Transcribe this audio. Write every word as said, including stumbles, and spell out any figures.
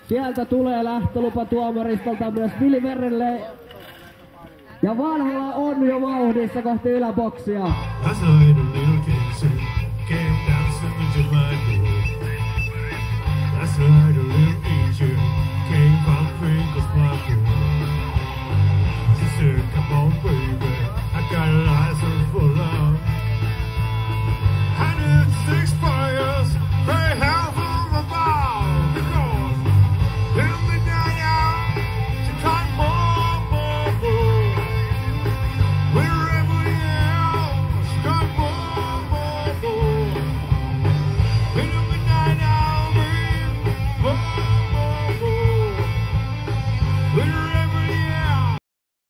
Sieltä tulee lähtölupa tuomaristolta myös Vili Merelle. Ja Vanhala on jo vauhdissa kohti yläboksia.